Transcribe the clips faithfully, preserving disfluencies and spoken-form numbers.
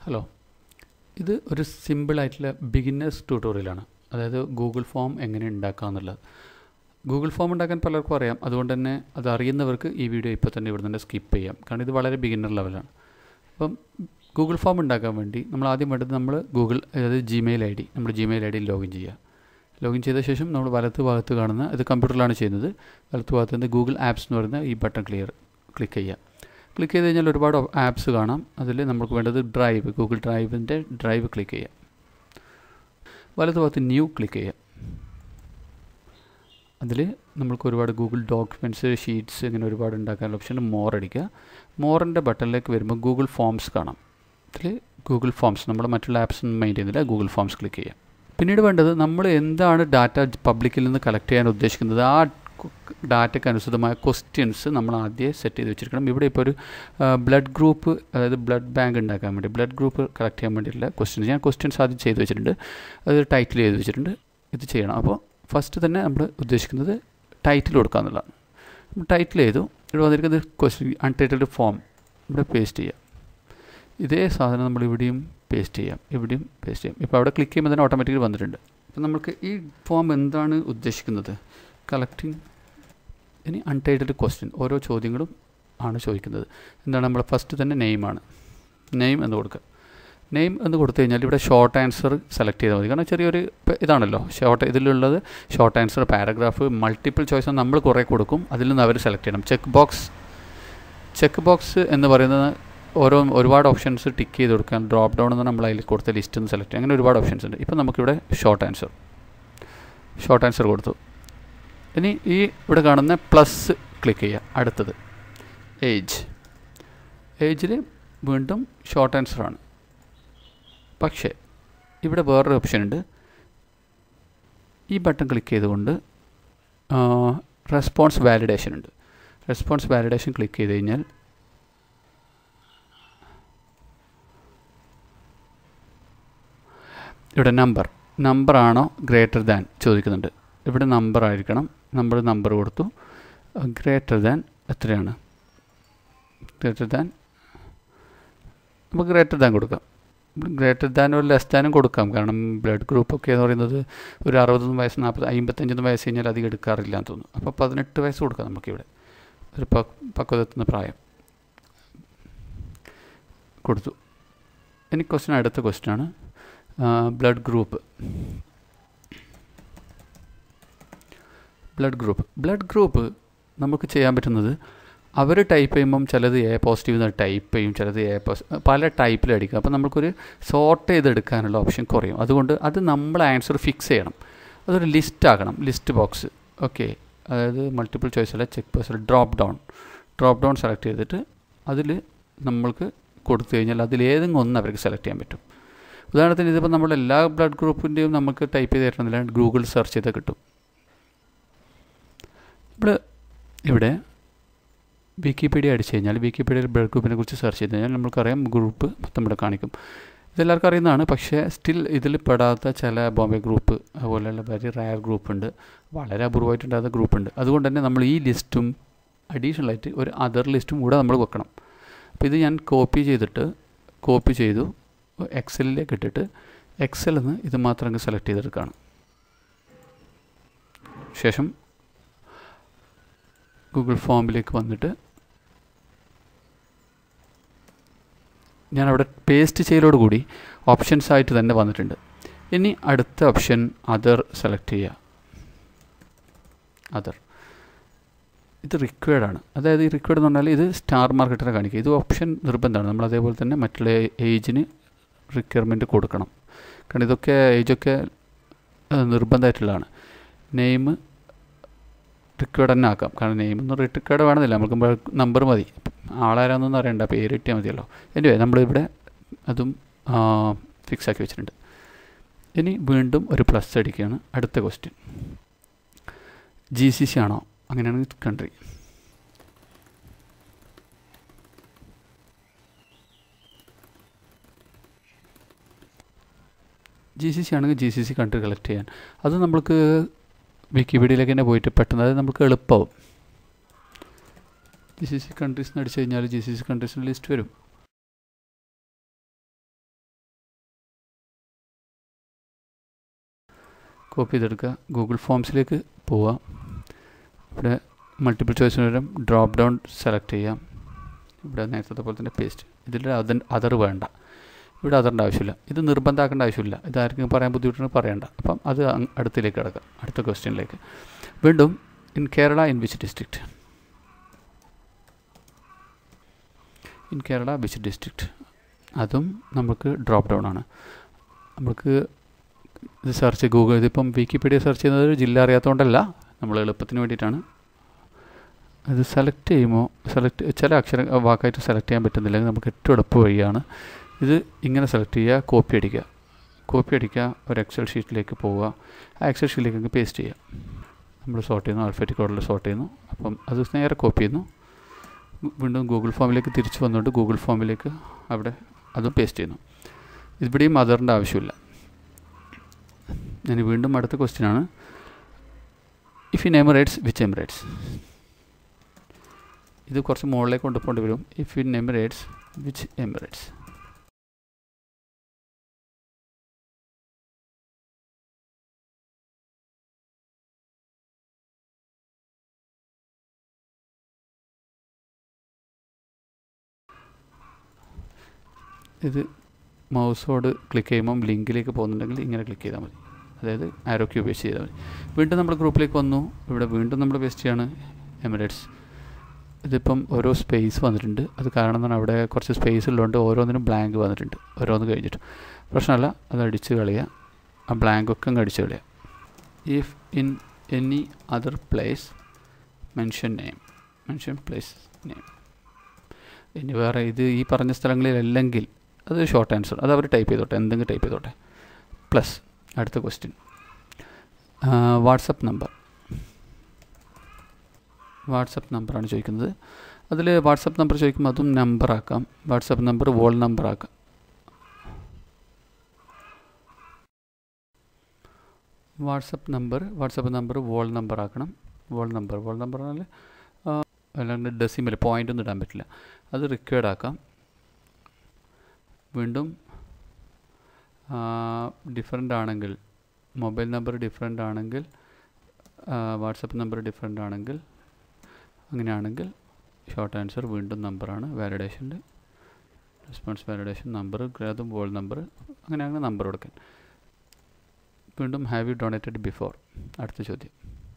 Hello, ഇത് ഒരു സിമ്പിളായിട്ടുള്ള ബിഗിന്നേഴ്സ് ട്യൂട്ടോറിയലാണ്. അതായത് ഗൂഗിൾ ഫോം എങ്ങനെ ഉണ്ടാക്കുക എന്നുള്ളത്. ഗൂഗിൾ ഫോം ഉണ്ടാക്കാൻ പലർക്കും അറിയാം. അതുകൊണ്ട് തന്നെ അത് അറിയുന്നവർക്ക് ഈ വീഡിയോ ഇപ്പോൾ തന്നെ ഇവിടെ നിന്ന് സ്കിപ്പ് ചെയ്യാം, കാരണം ഇത് വളരെ ബിഗിന്നർ ലെവലാണ്. അപ്പം ഗൂഗിൾ ഫോം ഉണ്ടാക്കാൻ വേണ്ടി നമ്മൾ ആദ്യം വേണ്ടത് നമ്മൾ ഗൂഗിൾ അതായത് ജിമെയിൽ ഐ ഡി നമ്മുടെ ജിമെയിൽ ഐ ഡിയിൽ ലോഗിൻ ചെയ്യുക. ലോഗിൻ ചെയ്ത ശേഷം നമ്മൾ വലത്ത് ഭാഗത്ത് കാണുന്ന ഇത് കമ്പ്യൂട്ടറിലാണ് ചെയ്യുന്നത്. വലത്ത് ഭാഗത്ത് നിന്ന് ഗൂഗിൾ ആപ്സ് എന്ന് പറയുന്ന ഈ ബട്ടൺ ക്ലിയർ ക്ലിക്ക് ചെയ്യുക. ക്ലിക്ക് ചെയ്ത് കഴിഞ്ഞാൽ ഒരുപാട് ആപ്സ് കാണാം. അതിൽ നമുക്ക് വേണ്ടത് ഡ്രൈവ്, ഗൂഗിൾ ഡ്രൈവിൻ്റെ ഡ്രൈവ് ക്ലിക്ക് ചെയ്യുക. വലത്ത് ഭാഗത്ത് ന്യൂ ക്ലിക്ക് ചെയ്യുക. അതിൽ നമുക്ക് ഒരുപാട് ഗൂഗിൾ ഡോക്യുമെൻറ്റ്സ്, ഷീറ്റ്സ് ഇങ്ങനെ ഒരുപാട് ഉണ്ടാക്കാനുള്ള ഓപ്ഷൻ മോർ അടിക്കുക. മോറിൻ്റെ ബട്ടണിലേക്ക് വരുമ്പോൾ ഗൂഗിൾ ഫോംസ് കാണാം. ഇതിൽ ഗൂഗിൾ ഫോംസ് നമ്മൾ മറ്റുള്ള ആപ്സ് ഒന്നും മൈൻഡ് ചെയ്യുന്നില്ല, ഗൂഗിൾ ഫോംസ് ക്ലിക്ക് ചെയ്യുക. പിന്നീട് വേണ്ടത് നമ്മൾ എന്താണ് ഡാറ്റ പബ്ലിക്കിൽ നിന്ന് കളക്ട് ചെയ്യാൻ ഉദ്ദേശിക്കുന്നത് ആ ഡാറ്റയ്ക്ക് അനുസൃതമായ ക്വസ്റ്റ്യൻസ് നമ്മൾ ആദ്യം സെറ്റ് ചെയ്ത് വെച്ചിരിക്കണം. ഇവിടെ ഇപ്പോൾ ഒരു ബ്ലഡ് ഗ്രൂപ്പ് അതായത് ബ്ലഡ് ബാങ്ക് ഉണ്ടാക്കാൻ വേണ്ടി ബ്ലഡ് ഗ്രൂപ്പ് കളക്ട് ചെയ്യാൻ വേണ്ടിയിട്ടുള്ള ക്വസ്റ്റ്യൻസ് ഞാൻ ക്വസ്റ്റ്യൻസ് ആദ്യം ചെയ്ത് വെച്ചിട്ടുണ്ട്. അത് ടൈറ്റിൽ ചെയ്ത് വെച്ചിട്ടുണ്ട്. ഇത് ചെയ്യണം. അപ്പോൾ ഫസ്റ്റ് തന്നെ നമ്മൾ ഉദ്ദേശിക്കുന്നത് ടൈറ്റിൽ കൊടുക്കുക എന്നുള്ളതാണ്. ടൈറ്റിൽ ചെയ്തു. ഇവിടെ വന്നിരിക്കുന്നത് ക്വസ്റ്റ്യൻ അൺടൈറ്റിൽഡ് ഫോം ഇവിടെ പേസ്റ്റ് ചെയ്യാം. ഇതേ സാധനം നമ്മൾ ഇവിടെയും പേസ്റ്റ് ചെയ്യാം, ഇവിടെയും പേസ്റ്റ് ചെയ്യാം. ഇപ്പോൾ അവിടെ ക്ലിക്ക് ചെയ്യുമ്പോൾ തന്നെ ഓട്ടോമാറ്റിക്കലി വന്നിട്ടുണ്ട്. അപ്പോൾ നമുക്ക് ഈ ഫോം എന്താണ് ഉദ്ദേശിക്കുന്നത്? കളക്ടിങ് ഇനി അൺടൈറ്റിൽഡ് ക്വസ്റ്റ്യൻ ഓരോ ചോദ്യങ്ങളും ആണ് ചോദിക്കുന്നത്. എന്താണ് നമ്മൾ ഫസ്റ്റ് തന്നെ നെയിമാണ്. നെയിം എന്ന് കൊടുക്കുക. നെയിം എന്ന് കൊടുത്തു കഴിഞ്ഞാൽ ഇവിടെ ഷോർട്ട് ആൻസർ സെലക്ട് ചെയ്താൽ മതി. കാരണം ചെറിയൊരു ഇതാണല്ലോ ഷോർട്ട്, ഇതിലുള്ളത് short answer, paragraph, multiple choice നമ്മൾ കുറേ കൊടുക്കും. അതിൽ നിന്ന് അവർ സെലക്ട് ചെയ്യണം. ചെക്ക് ബോക്സ് ചെക്ക് ബോക്സ് എന്ന് പറയുന്നത് ഓരോ ഒരുപാട് ഓപ്ഷൻസ് ടിക്ക് ചെയ്ത് കൊടുക്കാൻ, ഡ്രോപ്പ് ഡൗൺ എന്ന് നമ്മൾ അതിൽ കൊടുത്ത ലിസ്റ്റ് നിന്ന് സെലക്ട് ചെയ്യാം. അങ്ങനെ ഒരുപാട് ഓപ്ഷൻസ് ഉണ്ട്. ഇപ്പോൾ നമുക്കിവിടെ ഷോർട്ട് ആൻസർ ഷോർട്ട് ആൻസർ കൊടുത്തു. ഇനി ഈ ഇവിടെ കാണുന്ന പ്ലസ് ക്ലിക്ക് ചെയ്യുക. അടുത്തത് ഏജ്. ഏജിൽ വീണ്ടും ഷോർട്ട് ആൻസറാണ്. പക്ഷേ ഇവിടെ വേറൊരു ഓപ്ഷൻ ഉണ്ട്. ഈ ബട്ടൺ ക്ലിക്ക് ചെയ്തുകൊണ്ട് റെസ്പോൺസ് വാലിഡേഷൻ ഉണ്ട്. റെസ്പോൺസ് വാലിഡേഷൻ ക്ലിക്ക് ചെയ്ത് കഴിഞ്ഞാൽ ഇവിടെ നമ്പർ നമ്പറാണോ ഗ്രേറ്റർ ദാൻ ചോദിക്കുന്നുണ്ട്. ഇവിടെ നമ്പർ ആയിരിക്കണം. നമ്മൾ നമ്പർ കൊടുത്തു. ഗ്രേറ്റർ ദാൻ എത്രയാണ്? ഗ്രേറ്റർ ദാൻ നമുക്ക് ഗ്രേറ്റർ ദാൻ കൊടുക്കാം. ഗ്രേറ്റർ ദാനും ഒരു ലെസ് ദാനും കൊടുക്കാം. കാരണം ബ്ലഡ് ഗ്രൂപ്പൊക്കെ എന്ന് പറയുന്നത് ഒരു അറുപത്തൊന്ന് വയസ്സ് നാൽപ്പത് അമ്പത്തഞ്ചൊന്ന് വയസ്സ് കഴിഞ്ഞാൽ അധികം എടുക്കാറില്ല എന്ന് തോന്നുന്നു. അപ്പോൾ പതിനെട്ട് വയസ്സ് കൊടുക്കാം നമുക്കിവിടെ. ഒരു പ പക്വതെത്തുന്ന പ്രായം കൊടുത്തു. ഇനി ക്വസ്റ്റ്യൻ അടുത്ത ക്വസ്റ്റ്യനാണ് blood group. Blood group blood group നമുക്ക് ചെയ്യാൻ പറ്റുന്നത് അവർ ടൈപ്പ് ചെയ്യുമ്പം ചിലത് എ പോസിറ്റീവ് എന്ന് ടൈപ്പ് ചെയ്യും, ചിലത് എ പോസിറ്റീവ് പല ടൈപ്പിലടിക്കും. അപ്പോൾ നമുക്കൊരു സോർട്ട് ചെയ്തെടുക്കാനുള്ള ഓപ്ഷൻ കുറയും. അതുകൊണ്ട് അത് നമ്മൾ ആൻസർ ഫിക്സ് ചെയ്യണം. അതൊരു ലിസ്റ്റ് ആക്കണം. List box okay. അതായത് മൾട്ടിപ്പിൾ ചോയ്സ് അല്ല, check box drop down drop down select ചെയ്തിട്ട് അതിൽ നമ്മൾക്ക് കൊടുത്തു കഴിഞ്ഞാൽ അതിലേതെങ്കിലും ഒന്ന് അവർക്ക് സെലക്ട് ചെയ്യാൻ പറ്റും. ഉദാഹരണത്തിന് ഇതിപ്പോൾ നമ്മൾ എല്ലാ ബ്ലഡ് ഗ്രൂപ്പിൻ്റെയും നമുക്ക് ടൈപ്പ് ചെയ്ത് തരണമെന്നില്ല, ഗൂഗിൾ സെർച്ച് ചെയ്താൽ കിട്ടും. ഇവിടെ ഇവിടെ വിക്കിപീഡിയ അടിച്ചു കഴിഞ്ഞാൽ വിക്കിപീഡിയയിൽ ബ്ലഡ് ഗ്രൂപ്പിനെ കുറിച്ച് സെർച്ച് ചെയ്ത് കഴിഞ്ഞാൽ നമുക്കറിയാം ഗ്രൂപ്പ് മൊത്തം ഇവിടെ കാണിക്കും. ഇതെല്ലാവർക്കും അറിയുന്നതാണ്. പക്ഷേ സ്റ്റിൽ ഇതിൽ പെടാത്ത ചില ബോംബെ ഗ്രൂപ്പ് അതുപോലെയുള്ള വെരി റയർ ഗ്രൂപ്പുണ്ട്, വളരെ അപൂർവമായിട്ടുണ്ടാകുന്ന ഗ്രൂപ്പുണ്ട്. അതുകൊണ്ട് തന്നെ നമ്മൾ ഈ ലിസ്റ്റും അഡീഷണലായിട്ട് ഒരു അതർ ലിസ്റ്റും കൂടെ നമ്മൾ വെക്കണം. അപ്പോൾ ഇത് ഞാൻ കോപ്പി ചെയ്തിട്ട് കോപ്പി ചെയ്തു എക്സലിലേക്ക് ഇട്ടിട്ട് എക്സലിൽ നിന്ന് ഇത് മാത്രം അങ്ങ് സെലക്ട് ചെയ്തെടുക്കുകയാണ്. ശേഷം ഗൂഗിൾ ഫോമിലേക്ക് വന്നിട്ട് ഞാനവിടെ പേസ്റ്റ് ചെയ്യലോടുകൂടി ഓപ്ഷൻസ് ആയിട്ട് തന്നെ വന്നിട്ടുണ്ട്. ഇനി അടുത്ത ഓപ്ഷൻ അതർ സെലക്ട് ചെയ്യുക. അതർ ഇത് റിക്വയർഡാണ്. അതായത് ഈ റിക്വയർഡ് എന്ന് പറഞ്ഞാൽ ഇത് സ്റ്റാർ മാർക്കറ്റിനെ കാണിക്കുക. ഇത് ഓപ്ഷൻ നിർബന്ധമാണ്. നമ്മൾ അതേപോലെ തന്നെ മറ്റുള്ള ഏജിന് റിക്വയർമെൻറ്റ് കൊടുക്കണം. കാരണം ഇതൊക്കെ ഏജൊക്കെ നിർബന്ധമായിട്ടുള്ളതാണ്. നെയിം റിക്വയർഡ് തന്നെ ആക്കാം. കാരണം നെയിമൊന്നും റിക്വയർഡ് വേണമെന്നില്ല, നമുക്ക് നമ്പർ മതി. ആളാരാന്നൊന്നും അറിയണ്ട, പേര് കിട്ടിയാൽ മതിയല്ലോ. എനിവേ നമ്മളിവിടെ അതും ഫിക്സ് ആക്കി വെച്ചിട്ടുണ്ട്. ഇനി വീണ്ടും ഒരു പ്ലസ് അടിക്കുകയാണ്. അടുത്ത ക്വസ്റ്റ്യൻ ജി സി സി ആണോ? അങ്ങനെയാണെങ്കിൽ കൺട്രി. ജി സി സി ആണെങ്കിൽ G C C country collect ചെയ്യാൻ അത് നമ്മൾക്ക് വിക്കിപീഡിയയിലേക്ക് തന്നെ പോയിട്ട് പെട്ടെന്ന് അത് നമുക്ക് എളുപ്പമാവും. ജി സി സി കൺട്രീസ് എന്ന് അടിച്ചു കഴിഞ്ഞാൽ ജി സി സി കൺട്രീസിൻ്റെ ലിസ്റ്റ് വരും. കോപ്പി ചെയ്തെടുക്കുക. ഗൂഗിൾ ഫോംസിലേക്ക് പോവുക. ഇവിടെ മൾട്ടിപ്പിൾ ചോയ്സിന് പകരം ഡ്രോപ്പ് ഡൗൺ സെലക്ട് ചെയ്യാം. ഇവിടെ നേരത്തെ പോലെ തന്നെ പേസ്റ്റ്. ഇതിൽ അതർ അതർ വേണ്ട, ഇവിടെ അതറിൻ്റെ ആവശ്യമില്ല. ഇത് നിർബന്ധമാക്കേണ്ട ആവശ്യമില്ല. ഇതാർക്കും പറയാൻ ബുദ്ധിമുട്ടാണ് പറയേണ്ട. അപ്പം അത് അടുത്തിലേക്ക് കിടക്കാം. അടുത്ത ക്വസ്റ്റ്യനിലേക്ക് വീണ്ടും in Kerala in which district, in Kerala which district, അതും നമുക്ക് ഡ്രോപ്പ് ഡൗൺ ആണ്. നമുക്ക് ഇത് സെർച്ച് ഗൂഗിൾ, ഇതിപ്പം വിക്കിപീഡിയ സെർച്ച് ചെയ്യുന്നത് ജില്ല അറിയാത്തതുകൊണ്ടല്ല, നമ്മൾ എളുപ്പത്തിന് വേണ്ടിയിട്ടാണ്. ഇത് സെലക്ട് ചെയ്യുമ്പോൾ സെലക്ട് ചില അക്ഷര വാക്കായിട്ട് സെലക്ട് ചെയ്യാൻ പറ്റുന്നില്ലെങ്കിൽ നമുക്ക് ഏറ്റവും എളുപ്പ വഴിയാണ് ഇത്. ഇങ്ങനെ സെലക്ട് ചെയ്യുക, കോപ്പി അടിക്കുക. കോപ്പി അടിക്കുക, ഒരു എക്സൽ ഷീറ്റിലേക്ക് പോവുക. ആ എക്സൽ ഷീറ്റിലേക്ക് പേസ്റ്റ് ചെയ്യുക. നമ്മൾ സോർട്ട് ചെയ്യുന്നു, ആൽഫബറ്റിക് ഓർഡറിൽ സോർട്ട് ചെയ്യുന്നു. അപ്പം അത് നേരെ കോപ്പി ചെയ്യുന്നു. വീണ്ടും ഗൂഗിൾ ഫോമിലേക്ക് തിരിച്ച് വന്നുകൊണ്ട് ഗൂഗിൾ ഫോമിലേക്ക് അവിടെ അതും പേസ്റ്റ് ചെയ്യുന്നു. ഇവിടെയും അതറിൻ്റെ ആവശ്യമില്ല. ഞാൻ വീണ്ടും അടുത്ത ക്വസ്റ്റ്യനാണ്. If in Emirates which Emirates, ഇത് കുറച്ച് മുകളിലേക്ക് കൊണ്ടുപോകേണ്ടി വരും. If in Emirates which Emirates, ഇത് മൗസോട് ക്ലിക്ക് ചെയ്യുമ്പം ലിങ്കിലേക്ക് പോകുന്നുണ്ടെങ്കിൽ ഇങ്ങനെ ക്ലിക്ക് ചെയ്താൽ മതി. അതായത് ആരോ ക്യൂ പേസ്റ്റ് ചെയ്താൽ മതി. വീണ്ടും നമ്മൾ ഗ്രൂപ്പിലേക്ക് വന്നു. ഇവിടെ വീണ്ടും നമ്മൾ പേസ്റ്റ് ചെയ്യാണ് എമിറേറ്റ്സ്. ഇതിപ്പം ഓരോ സ്പേസ് വന്നിട്ടുണ്ട്. അത് കാരണം എന്താണ്, അവിടെ കുറച്ച് സ്പേസ് ഉള്ളതുകൊണ്ട് ഓരോന്നിനും ബ്ലാങ്ക് വന്നിട്ടുണ്ട്. ഓരോന്ന് കഴിഞ്ഞിട്ട് പ്രശ്നമല്ല, അത് അടിച്ച് കളയുക. ആ ബ്ലാങ്കൊക്കെ അങ്ങ് അടിച്ച് കളയുക. If in any other place mention name, mention place name. ഇനി വേറെ ഇത് ഈ പറഞ്ഞ സ്ഥലങ്ങളിലല്ലെങ്കിൽ അത് ഷോർട്ട് ആൻസർ, അത് അവർ ടൈപ്പ് ചെയ്തോട്ടെ, എന്തെങ്കിലും ടൈപ്പ് ചെയ്തോട്ടെ. പ്ലസ് അടുത്ത ക്വസ്റ്റ്യൻ, വാട്സപ്പ് നമ്പർ. വാട്സപ്പ് നമ്പറാണ് ചോദിക്കുന്നത്. അതിൽ വാട്സപ്പ് നമ്പർ ചോദിക്കുമ്പോൾ അതും നമ്പർ ആക്കാം. വാട്സപ്പ് നമ്പർ വോൾ നമ്പർ ആക്കാം. WhatsApp number WhatsApp number whole number ആക്കണം. വോൾ നമ്പർ വോൾ നമ്പർ പറഞ്ഞാൽ അല്ലാണ്ട് ഡെസിമൽ പോയിൻ്റ് ഒന്നും ഇടാൻ പറ്റില്ല. അത് റിക്വയർഡ് ആക്കാം. വീണ്ടും ഡിഫറെൻ്റ് ആണെങ്കിൽ, മൊബൈൽ നമ്പർ ഡിഫറെൻ്റ് ആണെങ്കിൽ, വാട്സപ്പ് നമ്പർ ഡിഫറെൻ്റ് ആണെങ്കിൽ, അങ്ങനെയാണെങ്കിൽ ഷോർട്ട് ആൻസർ വീണ്ടും നമ്പറാണ്. വാലിഡേഷൻ്റെ റെസ്പോൺസ് വാലിഡേഷൻ നമ്പർ, അതും വോൾ നമ്പർ, അങ്ങനെയാണ് നമ്പർ കൊടുക്കാൻ. വീണ്ടും ഹാവ് യു ഡൊണേറ്റഡ് ബിഫോർ. അടുത്ത ചോദ്യം,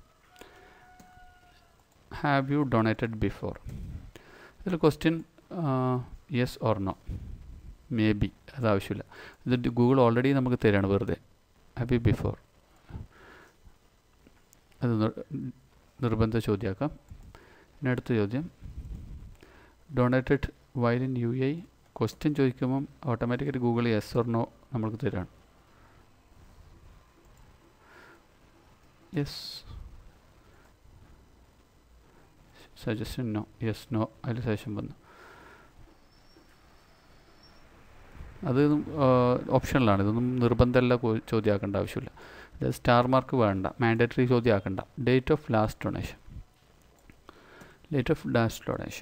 ഹാവ് യു ഡൊണേറ്റഡ് ബിഫോർ. ഇതിൽ question yes or no, maybe, അത് ആവശ്യമില്ല. ഇത് ഗൂഗിൾ ഓൾറെഡി നമുക്ക് തരികയാണ് വെറുതെ. ഹാവ് യു ബിഫോർ, അത് നിർബന്ധ ചോദ്യമാക്കാം. പിന്നെ അടുത്ത ചോദ്യം, donated while in U A. Question ചോദിക്കുമ്പം ഓട്ടോമാറ്റിക്കായിട്ട് ഗൂഗിൾ യെസ് ഓർ നോ നമ്മൾക്ക് തരാണ്. Yes, suggestion no, yes no, അതിൽ സജഷൻ വന്നു. അത് ഓപ്ഷനിലാണ്, ഇതൊന്നും നിർബന്ധമല്ല ചോദ്യമാക്കേണ്ട ആവശ്യമില്ല. അതായത് സ്റ്റാർ മാർക്ക് വേണ്ട, മാൻഡേറ്ററി ചോദ്യമാക്കേണ്ട. Date of last donation, date of last donation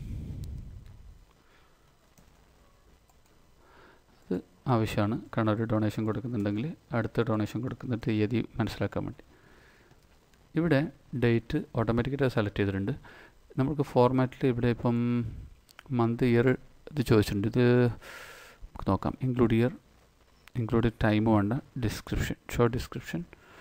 അത് ആവശ്യമാണ്. കാരണം ഒരു ഡൊണേഷൻ കൊടുക്കുന്നുണ്ടെങ്കിൽ അടുത്ത ഡൊണേഷൻ കൊടുക്കുന്ന തീയതി മനസ്സിലാക്കാൻ വേണ്ടി. ഇവിടെ ഡേറ്റ് ഓട്ടോമാറ്റിക്കായിട്ട് സെലക്ട് ചെയ്തിട്ടുണ്ട്. നമുക്ക് ഫോർമാറ്റിൽ ഇവിടെ ഇപ്പം മന്ത് ഇയർ ഇത് ചോദിച്ചിട്ടുണ്ട്. ഇത് നമുക്ക് നോക്കാം. ഇൻക്ലൂഡ് ഇയർ, ഇൻക്ലൂഡ് ടൈം വേണ്ട, ഡിസ്ക്രിപ്ഷൻ, ഷോർട്ട് ഡിസ്ക്രിപ്ഷൻ.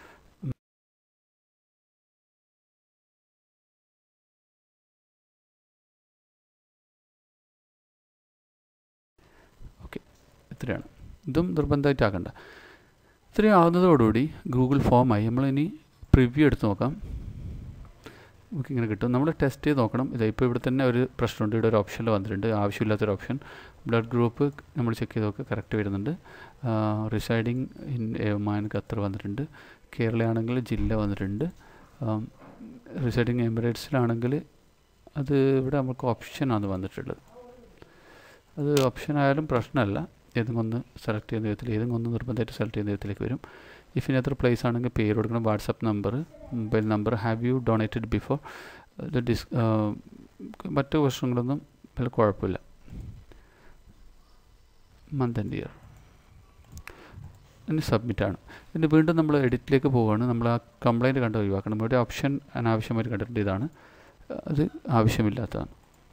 ഓക്കെ, ഇത്രയാണ്. ഇതും നിർബന്ധമായിട്ടാക്കണ്ട. ഇത്രയും ആവുന്നതോടുകൂടി ഗൂഗിൾ ഫോമായി. നമ്മളിനി പ്രിവ്യൂ എടുത്ത് നോക്കാം. നമുക്ക് ഇങ്ങനെ കിട്ടും. നമ്മൾ ടെസ്റ്റ് ചെയ്ത് നോക്കണം. ഇത് ഇപ്പോൾ ഇവിടെ തന്നെ ഒരു പ്രശ്നമുണ്ട്. ഇവിടെ ഒരു ഓപ്ഷനിൽ വന്നിട്ടുണ്ട്, ആവശ്യമില്ലാത്തൊരു ഓപ്ഷൻ. ബ്ലഡ് ഗ്രൂപ്പ് നമ്മൾ ചെക്ക് ചെയ്ത് നോക്കുക, കറക്റ്റ് വരുന്നുണ്ട്. റിസൈഡിങ് ഇൻ ഒമാൻ, ഖത്തർ വന്നിട്ടുണ്ട്. കേരളയാണെങ്കിൽ ജില്ല വന്നിട്ടുണ്ട്. റിസൈഡിങ് എമിറേറ്റ്സിലാണെങ്കിൽ അത് ഇവിടെ നമുക്ക് ഓപ്ഷനാണ് വന്നിട്ടുള്ളത്. അത് ഓപ്ഷൻ ആയാലും പ്രശ്നമല്ല. ഏതെങ്കിലും ഒന്ന് സെലക്ട് ചെയ്യുന്ന വിധത്തിൽ, ഏതെങ്കിലും ഒന്ന് നിർബന്ധമായിട്ട് സെലക്ട് ചെയ്യുന്ന വിധത്തിലേക്ക് വരും. ഇഫ് ഇൻ എത്ര പ്ലേസ് ആണെങ്കിൽ പേര് കൊടുക്കണം, WhatsApp number, mobile number, have you donated before. ഇത് ഡിസ് മറ്റു പ്രശ്നങ്ങളൊന്നും വലിയ കുഴപ്പമില്ല. മന്ത് ആൻഡ് ഇയർ ഇനി സബ്മിറ്റാണ്. ഇനി വീണ്ടും നമ്മൾ എഡിറ്റിലേക്ക് പോവുകയാണ്. നമ്മൾ ആ കംപ്ലയിൻറ്റ് കണ്ട് ഒഴിവാക്കണം. ഇവിടെ ഓപ്ഷൻ അനാവശ്യമായിട്ട് കണ്ടിട്ടുണ്ട്, ഇതാണ്, അത് ആവശ്യമില്ലാത്തതാണ്,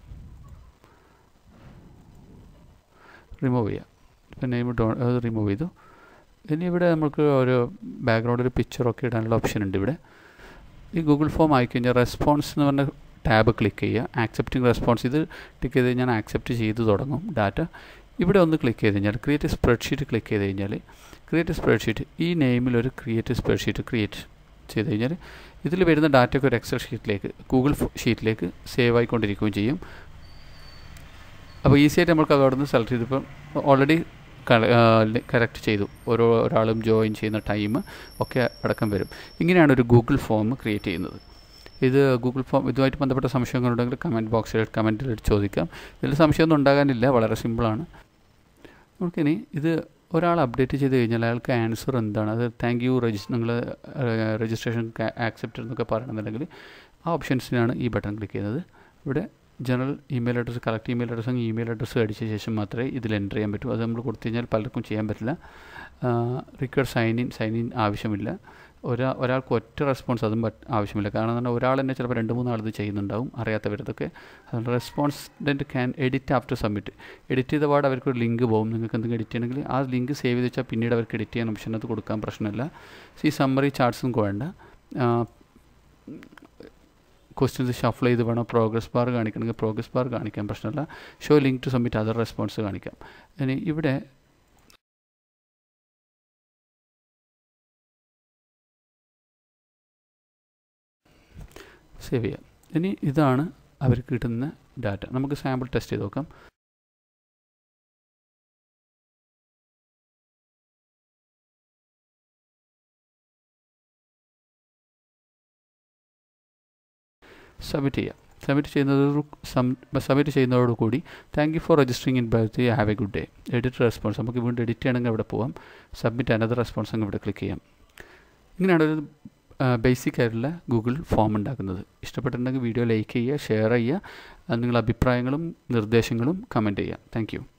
റിമൂവ് ചെയ്യുക. ഇപ്പം നെയിം ഡോ അത് റിമൂവ് ചെയ്തു. ഇനി ഇവിടെ നമുക്ക് ഒരു ബാക്ക്ഗ്രൗണ്ടിൽ പിക്ചറൊക്കെ ഇടാനുള്ള ഓപ്ഷൻ ഉണ്ട്. ഇവിടെ ഈ ഗൂഗിൾ ഫോം ആയിക്കഴിഞ്ഞാൽ റെസ്പോൺസ് എന്ന് പറഞ്ഞ ടാബ് ക്ലിക്ക് ചെയ്യുക. ആക്സെപ്റ്റിംഗ് റെസ്പോൺസ് ഇത് ക്ലിക്ക് ചെയ്ത് കഴിഞ്ഞാൽ ആക്സെപ്റ്റ് ചെയ്ത് തുടങ്ങും ഡാറ്റ. ഇവിടെ ഒന്ന് ക്ലിക്ക് ചെയ്ത് കഴിഞ്ഞാൽ ക്രിയേറ്റ് സ്പ്രെഡ്ഷീറ്റ് ക്ലിക്ക് ചെയ്ത് കഴിഞ്ഞാൽ ക്രിയേറ്റ് സ്പ്രെഡ്ഷീറ്റ്, ഈ നെയിമിലൊരു ക്രിയേറ്റ് സ്പ്രെഡ്ഷീറ്റ് ക്രിയേറ്റ് ചെയ്ത് കഴിഞ്ഞാൽ ഇതിൽ വരുന്ന ഡാറ്റയൊക്കെ ഒരു എക്സൽ ഷീറ്റിലേക്ക് ഗൂഗിൾ ഷീറ്റിലേക്ക് സേവ് ആയിക്കൊണ്ടിരിക്കുകയും ചെയ്യും. അപ്പോൾ ഈസി ആയിട്ട് നമുക്ക് അവിടെ നിന്ന് സെലക്ട് ചെയ്തിപ്പം ഓൾറെഡി കറക്റ്റ് ചെയ്തു. ഓരോ ഒരാളും ജോയിൻ ചെയ്യുന്ന ടൈം ഒക്കെ അടക്കം വരും. ഇങ്ങനെയാണ് ഒരു ഗൂഗിൾ ഫോം ക്രിയേറ്റ് ചെയ്യുന്നത്. ഇത് ഗൂഗിൾ ഫോം ഇതുമായിട്ട് ബന്ധപ്പെട്ട സംശയങ്ങളുണ്ടെങ്കിൽ കമൻറ്റ് ബോക്സിൽ കമൻറ്റിൽ ചോദിക്കാം. ഇതിൽ സംശയമൊന്നും ഉണ്ടാകാനില്ല, വളരെ സിമ്പിളാണ്. നമുക്കിനി ഇത് ഒരാൾ അപ്ഡേറ്റ് ചെയ്ത് കഴിഞ്ഞാൽ അയാൾക്ക് ആൻസർ എന്താണ്, അത് താങ്ക് യു രജിസ് നിങ്ങൾ രജിസ്ട്രേഷൻ ആക്സെപ്റ്റ് എന്നൊക്കെ പറയണമെന്നുണ്ടെങ്കിൽ ആ ഓപ്ഷൻസിനാണ് ഈ ബട്ടൺ ക്ലിക്ക് ചെയ്യുന്നത്. ഇവിടെ general email address, collect email അഡ്രസ്സും ഇമെയിൽ അഡ്രസ്സ് അടിച്ച ശേഷം മാത്രമേ ഇതിൽ എൻ്റർ ചെയ്യാൻ പറ്റൂ. അത് നമ്മൾ കൊടുത്തു കഴിഞ്ഞാൽ പലർക്കും ചെയ്യാൻ പറ്റില്ല. Require sign in sign in ആവശ്യമില്ല. ഒരാ ഒരാൾക്ക് ഒറ്റ റെസ്പോൺസ് അതും ആവശ്യമില്ല. കാരണം എന്നാൽ ഒരാൾ തന്നെ ചിലപ്പോൾ രണ്ട് മൂന്ന് ആളിത് ചെയ്യുന്നുണ്ടാവും, അറിയാത്തവരതൊക്കെ. അതുകൊണ്ട് respondent can edit after submit. Edit ചെയ്ത പാട് അവർക്കൊരു ലിങ്ക് പോകും. നിങ്ങൾക്ക് എന്തെങ്കിലും എഡിറ്റ് ചെയ്യണമെങ്കിൽ ആ ലിങ്ക് സേവ് ചെയ്ത് വെച്ചാൽ പിന്നീട് അവർക്ക് എഡിറ്റ് ചെയ്യാൻ ഓപ്ഷൻ അത് കൊടുക്കാൻ പ്രശ്നമില്ല. ഈ സമ്മറി ചാർട്ട്സും വേണ്ട. ക്വസ്റ്റ്യൻസ് ഷഫിൾ ചെയ്ത് വേണം. പ്രോഗ്രസ് ബാർ കാണിക്കണമെങ്കിൽ പ്രോഗ്രസ് ബാർ കാണിക്കാൻ പ്രശ്നമില്ല. Show link to submit other response കാണിക്കാം. ഇനി ഇവിടെ സേവ് ചെയ്യാം. ഇനി ഇതാണ് അവർക്ക് കിട്ടുന്ന ഡാറ്റ. നമുക്ക് സാമ്പിൾ ടെസ്റ്റ് ചെയ്ത് നോക്കാം. സബ്മിറ്റ് ചെയ്യാം. സബ്മിറ്റ് ചെയ്യുന്നത് സബ്മിറ്റ് ചെയ്യുന്നതോടുകൂടി thank you for registering in birth have a good day. Edit response നമുക്ക് വീണ്ടും എഡിറ്റ് ചെയ്യണമെങ്കിൽ അവിടെ പോവാം. സബ്മിറ്റ് അനദർ റെസ്പോൺസ് അങ്ങ് ഇവിടെ ക്ലിക്ക് ചെയ്യാം. ഇങ്ങനെയാണ് ഒരു ബേസിക് ആയിട്ടുള്ള ഗൂഗിൾ ഫോം ഉണ്ടാക്കുന്നത്. ഇഷ്ടപ്പെട്ടിട്ടുണ്ടെങ്കിൽ വീഡിയോ ലൈക്ക് ചെയ്യുക, ഷെയർ ചെയ്യുക. നിങ്ങളുടെ അഭിപ്രായങ്ങളും നിർദ്ദേശങ്ങളും കമൻറ്റ് ചെയ്യുക. Thank U.